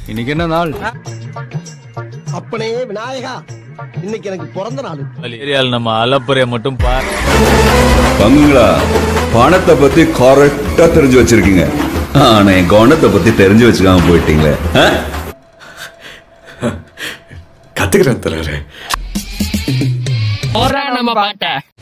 இன்னைக்கு என்ன நாள்? அப்பனே விநாயகா, இன்னைக்கு எனக்கு பிறந்த நாள். ஏரியால நம்ம அலப்புறைய மட்டும் பாரு. பங்குங்களா, பணத்தை பத்தி கரெக்டா தெரிஞ்சு வச்சிருக்கீங்க. ஆனா என் கவனத்தை பத்தி தெரிஞ்சு வச்சுக்காம போயிட்டீங்களே. கத்துக்கிறேன் தலைவரே. நம்ம பாட்ட